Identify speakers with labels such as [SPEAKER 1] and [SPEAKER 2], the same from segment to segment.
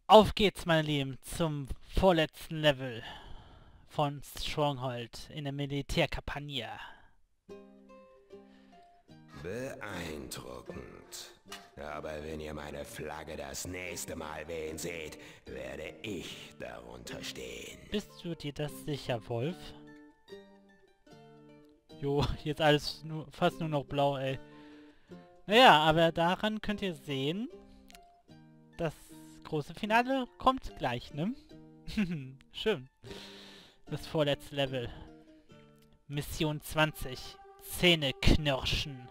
[SPEAKER 1] Auf geht's, meine Lieben, zum vorletzten Level von Stronghold in der Militärkampagne.
[SPEAKER 2] Beeindruckend. Aber wenn ihr meine Flagge das nächste Mal wehen seht, werde ich darunter stehen.
[SPEAKER 1] Bist du dir das sicher, Wolf? Jo, jetzt alles fast nur noch blau, ey. Naja, aber daran könnt ihr sehen, das große Finale kommt gleich, ne? Schön. Das vorletzte Level. Mission 20. Zähne knirschen.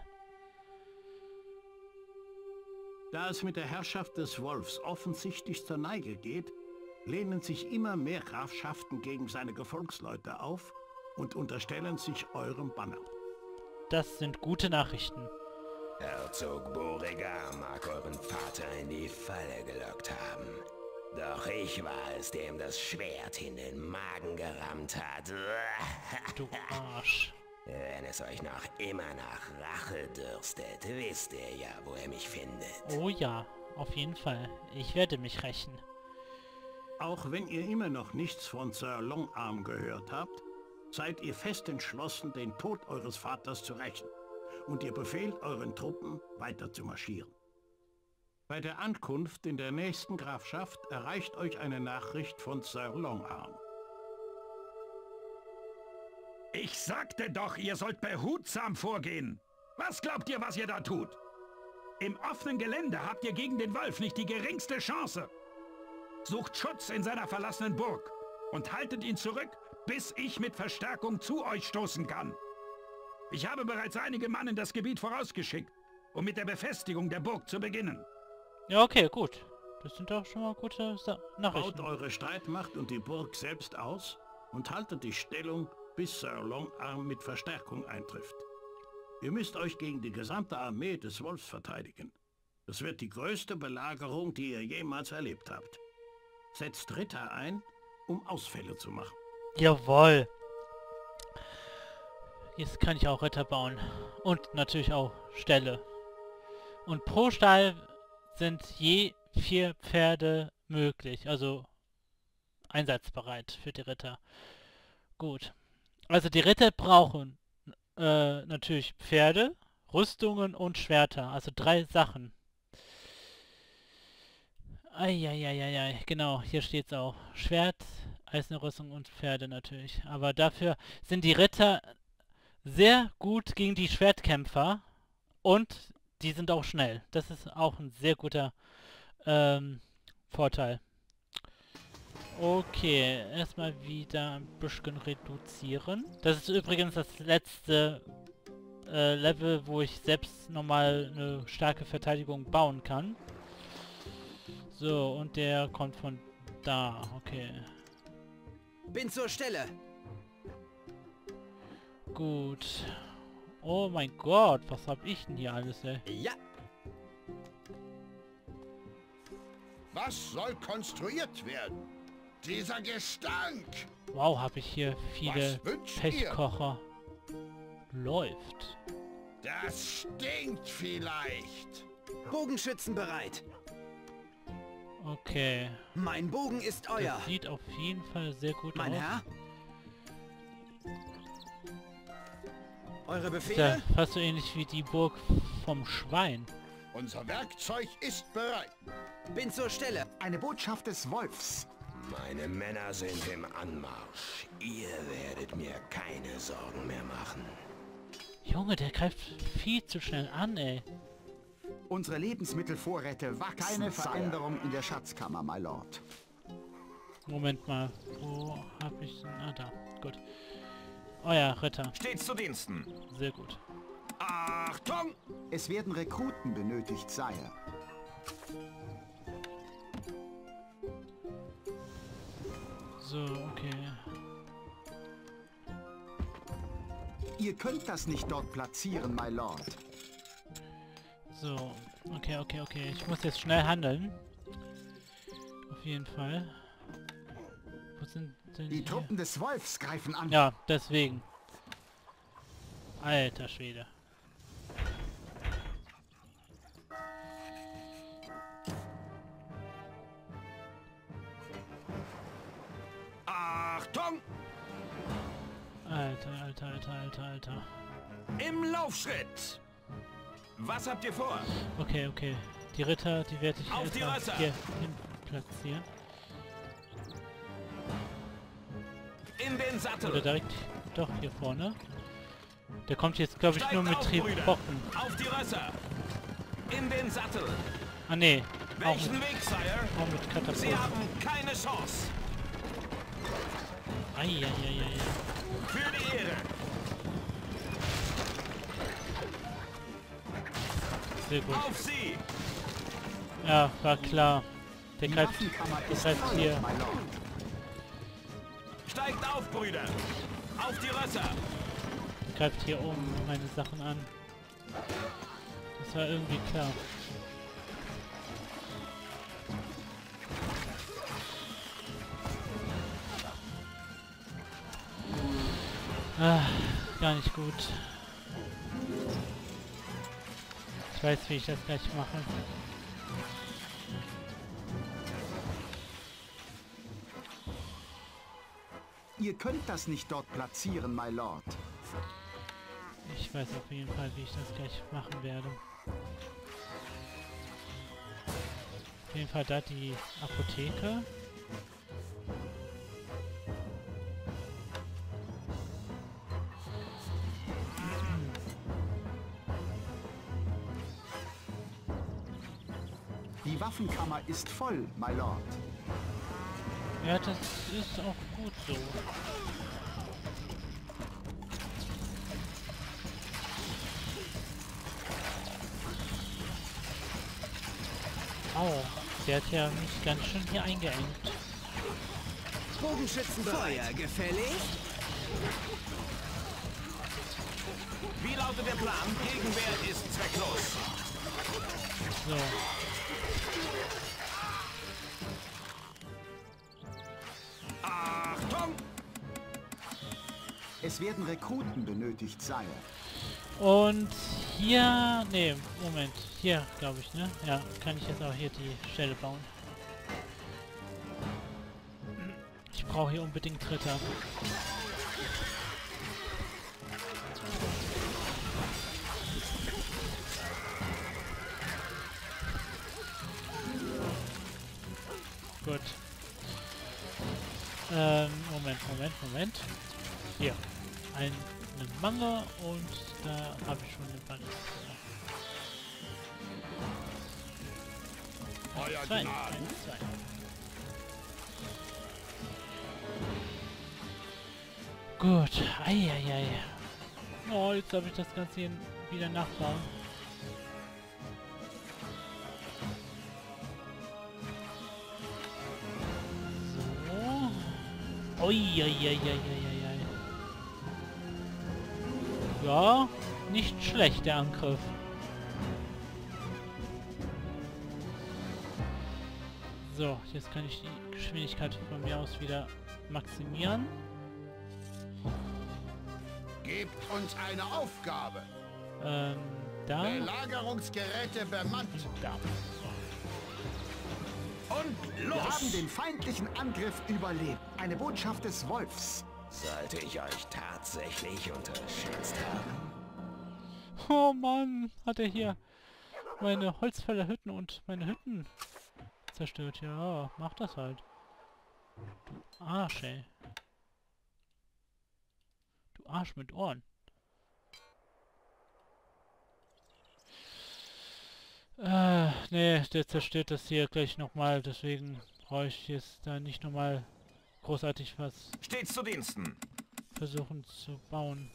[SPEAKER 3] Da es mit der Herrschaft des Wolfs offensichtlich zur Neige geht, lehnen sich immer mehr Grafschaften gegen seine Gefolgsleute auf und unterstellen sich eurem Banner.
[SPEAKER 1] Das sind gute Nachrichten.
[SPEAKER 2] Herzog Beauregard mag euren Vater in die Falle gelockt haben. Doch ich war es, dem das Schwert in den Magen gerammt hat.
[SPEAKER 1] Du Arsch.
[SPEAKER 2] Wenn es euch noch immer nach Rache dürstet, wisst ihr ja, wo ihr mich findet.
[SPEAKER 1] Oh ja, auf jeden Fall. Ich werde mich rächen.
[SPEAKER 3] Auch wenn ihr immer noch nichts von Sir Longarm gehört habt, seid ihr fest entschlossen, den Tod eures Vaters zu rächen. Und ihr befehlt euren Truppen, weiter zu marschieren. Bei der Ankunft in der nächsten Grafschaft erreicht euch eine Nachricht von Sir Longarm.
[SPEAKER 4] Ich sagte doch, ihr sollt behutsam vorgehen. Was glaubt ihr, was ihr da tut? Im offenen Gelände habt ihr gegen den Wolf nicht die geringste Chance. Sucht Schutz in seiner verlassenen Burg und haltet ihn zurück, bis ich mit Verstärkung zu euch stoßen kann. Ich habe bereits einige Mann in das Gebiet vorausgeschickt, um mit der Befestigung der Burg zu beginnen.
[SPEAKER 1] Ja, okay, gut. Das sind doch schon mal gute Nachrichten.
[SPEAKER 3] Baut eure Streitmacht und die Burg selbst aus und haltet die Stellung, bis Sir Longarm mit Verstärkung eintrifft. Ihr müsst euch gegen die gesamte Armee des Wolfs verteidigen. Das wird die größte Belagerung, die ihr jemals erlebt habt. Setzt Ritter ein, um Ausfälle zu machen.
[SPEAKER 1] Jawohl. Jetzt kann ich auch Ritter bauen. Und natürlich auch Ställe. Und pro Stall sind je 4 Pferde möglich. Also einsatzbereit für die Ritter. Gut. Also die Ritter brauchen natürlich Pferde, Rüstungen und Schwerter. Also 3 Sachen. Eieieiei, genau, hier steht's auch. Schwert, eiserne Rüstung und Pferde natürlich. Aber dafür sind die Ritter sehr gut gegen die Schwertkämpfer und die sind auch schnell. Das ist auch ein sehr guter Vorteil. Okay, erstmal wieder ein bisschen reduzieren. Das ist übrigens das letzte Level, wo ich selbst nochmal eine starke Verteidigung bauen kann. So, und der kommt von da, okay.
[SPEAKER 5] Bin zur Stelle.
[SPEAKER 1] Gut. Oh mein Gott, was hab ich denn hier alles, ey?
[SPEAKER 5] Ja.
[SPEAKER 6] Was soll konstruiert werden? Dieser Gestank!
[SPEAKER 1] Wow, habe ich hier viele
[SPEAKER 6] Was wünscht ihr?
[SPEAKER 1] Pechkocher. Läuft.
[SPEAKER 6] Das stinkt vielleicht.
[SPEAKER 5] Bogenschützen bereit.
[SPEAKER 1] Okay.
[SPEAKER 5] Mein Bogen ist euer.
[SPEAKER 1] Das sieht auf jeden Fall sehr gut
[SPEAKER 5] Mein
[SPEAKER 1] aus.
[SPEAKER 5] Herr? Eure
[SPEAKER 1] Ist ja
[SPEAKER 5] Befehle?
[SPEAKER 1] fast so ähnlich wie die Burg vom Schwein.
[SPEAKER 6] Unser Werkzeug ist bereit.
[SPEAKER 5] Bin zur Stelle.
[SPEAKER 7] Eine Botschaft des Wolfs.
[SPEAKER 2] Meine Männer sind im Anmarsch. Ihr werdet mir keine Sorgen mehr machen.
[SPEAKER 1] Junge, der greift viel zu schnell an, ey.
[SPEAKER 7] Unsere Lebensmittelvorräte wachsen. Keine Veränderung in der Schatzkammer, my Lord.
[SPEAKER 1] Moment mal. Wo hab ich denn? Ah, da. Gut. Oh ja, Ritter.
[SPEAKER 4] Stets zu Diensten.
[SPEAKER 1] Sehr gut.
[SPEAKER 4] Achtung!
[SPEAKER 7] Es werden Rekruten benötigt, Sire.
[SPEAKER 1] So, okay.
[SPEAKER 7] Ihr könnt das nicht dort platzieren, my Lord.
[SPEAKER 1] So. Okay. Ich muss jetzt schnell handeln. Auf jeden Fall. Wo sind denn
[SPEAKER 7] Die
[SPEAKER 1] hier?
[SPEAKER 7] Truppen des Wolfs greifen an.
[SPEAKER 1] Ja, deswegen. Alter Schwede.
[SPEAKER 4] Achtung!
[SPEAKER 1] Alter.
[SPEAKER 4] Im Laufschritt! Was habt ihr vor?
[SPEAKER 1] Okay. Die Ritter, die werde ich
[SPEAKER 4] Auf die
[SPEAKER 1] erstmal
[SPEAKER 4] Rösser!
[SPEAKER 1] hier hin platzieren.
[SPEAKER 4] In den
[SPEAKER 1] Oder
[SPEAKER 4] Sattel!
[SPEAKER 1] direkt doch hier vorne. Der kommt jetzt, glaube ich,
[SPEAKER 4] Steigt
[SPEAKER 1] nur mit
[SPEAKER 4] auf, Brüder!
[SPEAKER 1] Triebrocken.
[SPEAKER 4] Auf die Rösser! In den Sattel!
[SPEAKER 1] Ah nee, auch
[SPEAKER 4] Welchen
[SPEAKER 1] mit,
[SPEAKER 4] Weg, Sire?
[SPEAKER 1] auch mit
[SPEAKER 4] Sie
[SPEAKER 1] Katapulten.
[SPEAKER 4] haben keine Chance!
[SPEAKER 1] Eieieiei.
[SPEAKER 4] Für die Ehre!
[SPEAKER 1] Sehr gut.
[SPEAKER 4] Auf sie!
[SPEAKER 1] Ja, war klar. Der
[SPEAKER 7] Die
[SPEAKER 1] greift
[SPEAKER 7] Waffenkammer ist
[SPEAKER 1] greift
[SPEAKER 7] voll,
[SPEAKER 1] hier.
[SPEAKER 7] my lord.
[SPEAKER 4] Steigt auf, Brüder! Auf die Rösser!
[SPEAKER 1] Greift hier oben meine Sachen an. Das war irgendwie klar. Ah, gar nicht gut. Ich weiß, wie ich das gleich mache.
[SPEAKER 7] Ihr könnt das nicht dort platzieren, my lord.
[SPEAKER 1] Ich weiß auf jeden Fall, wie ich das gleich machen werde. Auf jeden Fall da die Apotheke.
[SPEAKER 7] Die Waffenkammer ist voll, my lord.
[SPEAKER 1] Ja, das ist auch gut so. Au, der hat ja mich ganz schön hier eingeengt.
[SPEAKER 5] Bogenschützen Feuer gefällig?
[SPEAKER 4] Wie lautet der Plan? Gegenwehr ist zwecklos.
[SPEAKER 1] So.
[SPEAKER 4] Achtung!
[SPEAKER 7] Es werden Rekruten benötigt, Sire.
[SPEAKER 1] Und hier... Nee, Moment. Hier, glaube ich, ne? Ja, kann ich jetzt auch hier die Stelle bauen. Ich brauche hier unbedingt Ritter. Gut. Moment. Hier. Eine Mangel und da habe ich schon eine Balliste.
[SPEAKER 6] Euer
[SPEAKER 1] Zwei.
[SPEAKER 6] Gnaden.
[SPEAKER 1] Gut. Eieiei. Oh, jetzt darf ich das Ganze hier wieder nachbauen. So. Uiuiuiuiui. Ja, nicht schlecht der Angriff. So, jetzt kann ich die Geschwindigkeit von mir aus wieder maximieren.
[SPEAKER 6] Gebt uns eine Aufgabe.
[SPEAKER 1] Da.
[SPEAKER 6] Belagerungsgeräte bemannt.
[SPEAKER 1] Da.
[SPEAKER 4] Und
[SPEAKER 7] Wir
[SPEAKER 4] los!
[SPEAKER 7] haben den feindlichen Angriff überlebt. Eine Botschaft des Wolfs.
[SPEAKER 2] Sollte ich euch tatsächlich unterschätzt haben?
[SPEAKER 1] Oh Mann, hat er hier meine Holzfällerhütten und meine Hütten zerstört. Ja, mach das halt. Du Arsch, ey. Du Arsch mit Ohren. Nee, der zerstört das hier gleich nochmal, deswegen brauche ich jetzt da nicht nochmal großartig was
[SPEAKER 4] Stets zu Diensten.
[SPEAKER 1] versuchen zu bauen.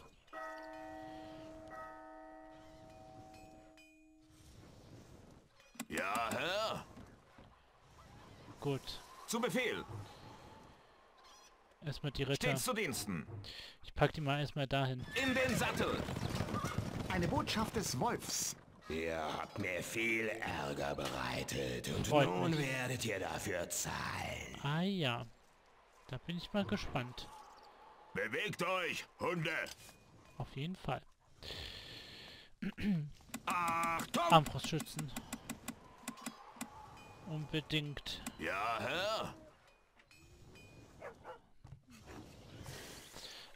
[SPEAKER 4] Ja, Herr.
[SPEAKER 1] Gut.
[SPEAKER 4] Zu Befehl.
[SPEAKER 1] Erstmal die Ritter.
[SPEAKER 4] Stets zu Diensten.
[SPEAKER 1] Ich pack die mal erstmal dahin.
[SPEAKER 4] In den Sattel.
[SPEAKER 7] Eine Botschaft des Wolfs.
[SPEAKER 2] Ihr habt mir viel Ärger bereitet und
[SPEAKER 1] Freut
[SPEAKER 2] nun
[SPEAKER 1] mich.
[SPEAKER 2] werdet ihr dafür zahlen.
[SPEAKER 1] Ah ja. Da bin ich mal gespannt.
[SPEAKER 4] Bewegt euch, Hunde.
[SPEAKER 1] Auf jeden Fall.
[SPEAKER 4] Achtung!
[SPEAKER 1] Armbrustschützen. Unbedingt.
[SPEAKER 4] Ja, Herr.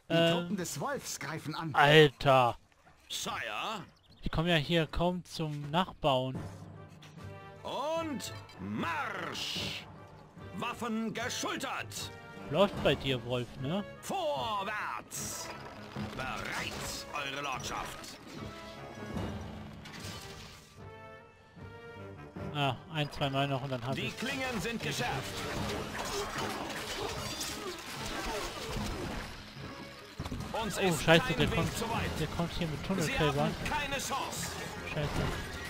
[SPEAKER 7] Die Truppen des Wolfs greifen an.
[SPEAKER 1] Alter.
[SPEAKER 4] Sire.
[SPEAKER 1] Ich komme ja hier kaum zum Nachbauen.
[SPEAKER 4] Und Marsch! Waffen geschultert!
[SPEAKER 1] Läuft bei dir, Wolf, ne?
[SPEAKER 4] Vorwärts! Bereit, eure Lordschaft!
[SPEAKER 1] Ah, ein, zweimal noch und dann habe
[SPEAKER 4] Die
[SPEAKER 1] ich.
[SPEAKER 4] Klingen sind geschärft. Uns
[SPEAKER 1] Oh,
[SPEAKER 4] ist
[SPEAKER 1] scheiße,
[SPEAKER 4] kein
[SPEAKER 1] der
[SPEAKER 4] Weg
[SPEAKER 1] kommt,
[SPEAKER 4] zu weit.
[SPEAKER 1] der kommt hier mit
[SPEAKER 4] Sie
[SPEAKER 1] Tunnelkälbern.
[SPEAKER 4] haben keine Chance.
[SPEAKER 1] Scheiße.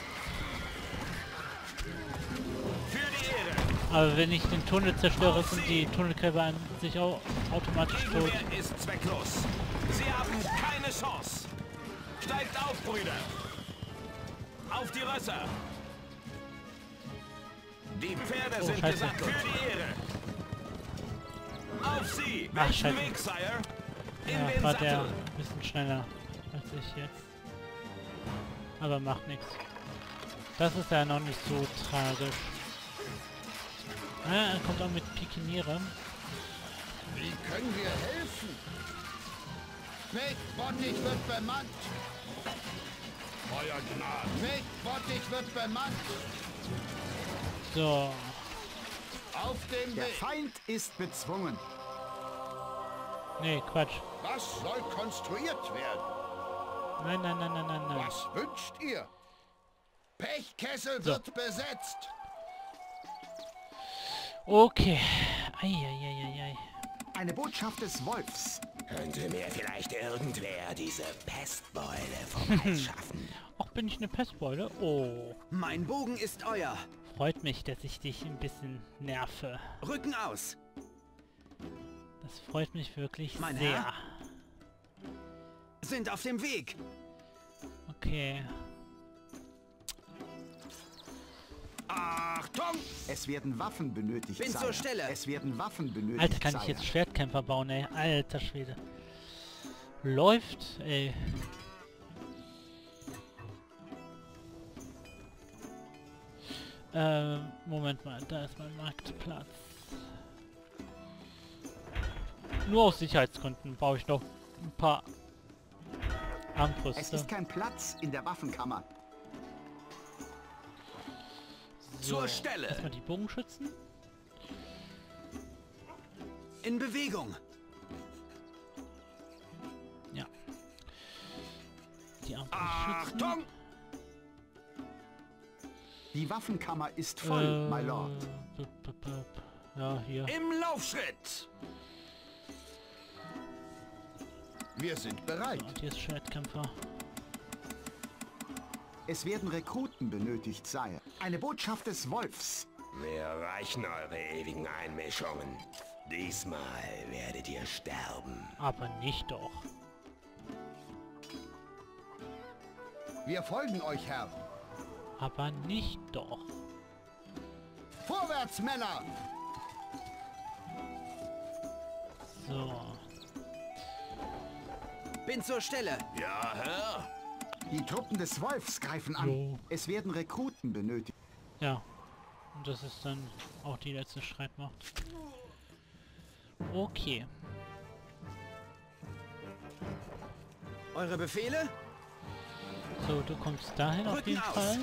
[SPEAKER 4] Für die Ehre.
[SPEAKER 1] Aber wenn ich den Tunnel zerstöre, sind die Tunnelkälber an sich auch automatisch tot.
[SPEAKER 4] Gegenwehr ist zwecklos. Sie haben keine Chance. Steigt auf, Brüder. Auf die Rösser. Die Pferde sind
[SPEAKER 1] scheiße.
[SPEAKER 4] gesattelt. Für die Ehre. Auf sie.
[SPEAKER 1] Ach,
[SPEAKER 4] Welchen
[SPEAKER 1] scheiße.
[SPEAKER 4] Weg, Sire? In
[SPEAKER 1] Ja,
[SPEAKER 4] den
[SPEAKER 1] war der
[SPEAKER 4] Sattel.
[SPEAKER 1] ein bisschen schneller als ich jetzt. Aber macht nichts. Das ist ja noch nicht so tragisch. Ah, er kommt auch mit Pikinieren.
[SPEAKER 6] Wie können wir helfen? Mit Bottich wird bemannt.
[SPEAKER 3] Euer Gnaden.
[SPEAKER 6] Mit Bottich wird bemannt.
[SPEAKER 1] So.
[SPEAKER 6] Auf dem
[SPEAKER 7] Der
[SPEAKER 6] Weg.
[SPEAKER 7] Feind ist bezwungen.
[SPEAKER 1] Nee, Quatsch.
[SPEAKER 6] Was soll konstruiert werden?
[SPEAKER 1] Nein, nein, nein, nein, nein, nein.
[SPEAKER 6] Was wünscht ihr? Pechkessel
[SPEAKER 1] So.
[SPEAKER 6] wird besetzt.
[SPEAKER 1] Okay. Eieieiei.
[SPEAKER 7] Eine Botschaft des Wolfs.
[SPEAKER 2] Könnte mir vielleicht irgendwer diese Pestbeule vom Hals schaffen?
[SPEAKER 1] Auch bin ich eine Pestbeule? Oh.
[SPEAKER 5] Mein Bogen ist euer.
[SPEAKER 1] Freut mich, dass ich dich ein bisschen nerve.
[SPEAKER 5] Rücken aus.
[SPEAKER 1] Das freut mich wirklich
[SPEAKER 5] Mein
[SPEAKER 1] sehr.
[SPEAKER 5] Herr? Sind auf dem Weg.
[SPEAKER 1] Okay.
[SPEAKER 4] Achtung!
[SPEAKER 7] Es werden Waffen benötigt.
[SPEAKER 5] Bin zur
[SPEAKER 7] Sire.
[SPEAKER 5] Stelle.
[SPEAKER 7] Es werden Waffen benötigt.
[SPEAKER 1] Alter, kann ich
[SPEAKER 7] Sire.
[SPEAKER 1] jetzt Schwertkämpfer bauen, ey. Alter Schwede. Läuft, ey. Moment mal, da ist mein Marktplatz. Nur aus Sicherheitsgründen baue ich noch ein paar
[SPEAKER 7] Es
[SPEAKER 1] Armbrüste.
[SPEAKER 7] ist kein Platz in der Waffenkammer.
[SPEAKER 4] Zur Stelle.
[SPEAKER 1] Erstmal die Bogenschützen.
[SPEAKER 5] In Bewegung.
[SPEAKER 1] Ja. Die Armbrustschützen.
[SPEAKER 4] Achtung!
[SPEAKER 7] Die Waffenkammer ist voll, my lord.
[SPEAKER 1] Ja, hier.
[SPEAKER 4] Im Laufschritt.
[SPEAKER 6] Wir sind bereit.
[SPEAKER 1] Und hier ist Schwertkämpfer.
[SPEAKER 7] Es werden Rekruten benötigt, Sire. Eine Botschaft des Wolfs.
[SPEAKER 2] Mir reichen eure ewigen Einmischungen. Diesmal werdet ihr sterben.
[SPEAKER 1] Aber nicht doch.
[SPEAKER 6] Wir folgen euch, Herr.
[SPEAKER 1] Aber nicht doch.
[SPEAKER 6] Vorwärts, Männer!
[SPEAKER 1] So.
[SPEAKER 5] Bin zur Stelle.
[SPEAKER 4] Ja, Herr.
[SPEAKER 7] Die Truppen des Wolfs greifen an.
[SPEAKER 1] Jo.
[SPEAKER 7] Es werden Rekruten benötigt.
[SPEAKER 1] Ja. Und das ist dann auch die letzte Streitmacht. Okay.
[SPEAKER 5] Eure Befehle?
[SPEAKER 1] So, du kommst dahin auf
[SPEAKER 5] Rücken
[SPEAKER 1] jeden
[SPEAKER 5] aus.
[SPEAKER 1] Fall.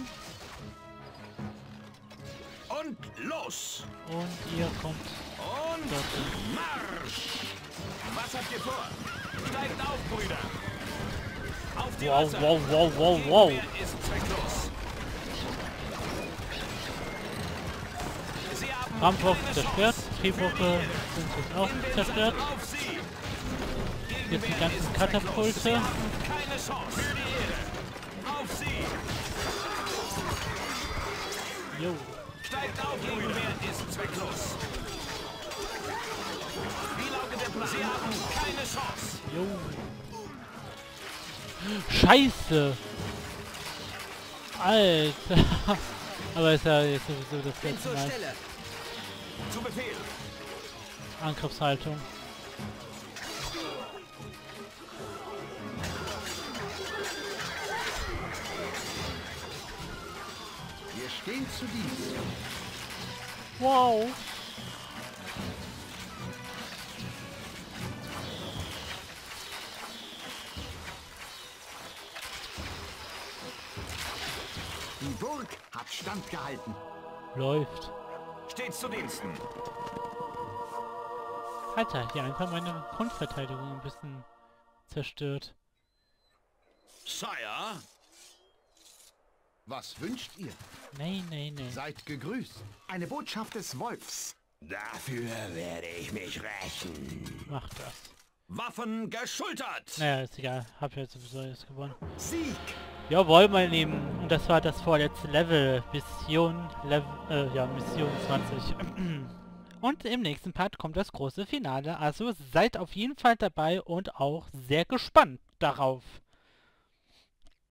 [SPEAKER 4] Und los.
[SPEAKER 1] Und ihr kommt
[SPEAKER 4] Und
[SPEAKER 1] dorthin.
[SPEAKER 4] Marsch. Was habt ihr vor? Steigt auf, Brüder. Auf die
[SPEAKER 1] Wow,
[SPEAKER 4] Rösser.
[SPEAKER 1] wow, wow, wow, wow.
[SPEAKER 4] Gegenwehr ist zwecklos. Sie haben
[SPEAKER 1] Ramphof
[SPEAKER 4] keine
[SPEAKER 1] zerstört.
[SPEAKER 4] Chance.
[SPEAKER 1] Triebbrücke sind jetzt auch
[SPEAKER 4] In den
[SPEAKER 1] zerstört.
[SPEAKER 4] Sattel auf sie.
[SPEAKER 1] Jetzt die
[SPEAKER 4] Gegenwehr
[SPEAKER 1] ganzen
[SPEAKER 4] ist
[SPEAKER 1] Katapulte.
[SPEAKER 4] zwecklos. Sie haben keine Chance. Für die Ehre. Auf sie.
[SPEAKER 1] Jo.
[SPEAKER 4] Steigt auf, Gegenwehr ist zwecklos. Wie lautet der Plan? Sie haben keine Chance.
[SPEAKER 1] Jo. Scheiße. Alter. Aber ist ja jetzt sowieso das
[SPEAKER 5] Bin
[SPEAKER 1] letzte
[SPEAKER 5] zur
[SPEAKER 1] Mal.
[SPEAKER 5] Stelle.
[SPEAKER 4] Zu Befehl.
[SPEAKER 1] Angriffshaltung.
[SPEAKER 6] Wir stehen zu Dienst.
[SPEAKER 7] Hat standgehalten.
[SPEAKER 1] Läuft.
[SPEAKER 8] Stets zu Diensten.
[SPEAKER 1] Alter, hier einfach meine Grundverteidigung ein bisschen zerstört.
[SPEAKER 3] Sire?
[SPEAKER 6] Was wünscht ihr?
[SPEAKER 1] Nee.
[SPEAKER 6] Seid gegrüßt.
[SPEAKER 7] Eine Botschaft des Wolfs.
[SPEAKER 2] Dafür werde ich mich rächen.
[SPEAKER 1] Mach das.
[SPEAKER 4] Waffen geschultert!
[SPEAKER 1] Naja, ist egal. Hab ja sowieso jetzt gewonnen.
[SPEAKER 7] Sieg!
[SPEAKER 1] Jawohl, mein Lieben. Und das war das vorletzte Level. Mission 20. Und im nächsten Part kommt das große Finale. Also seid auf jeden Fall dabei und auch sehr gespannt darauf.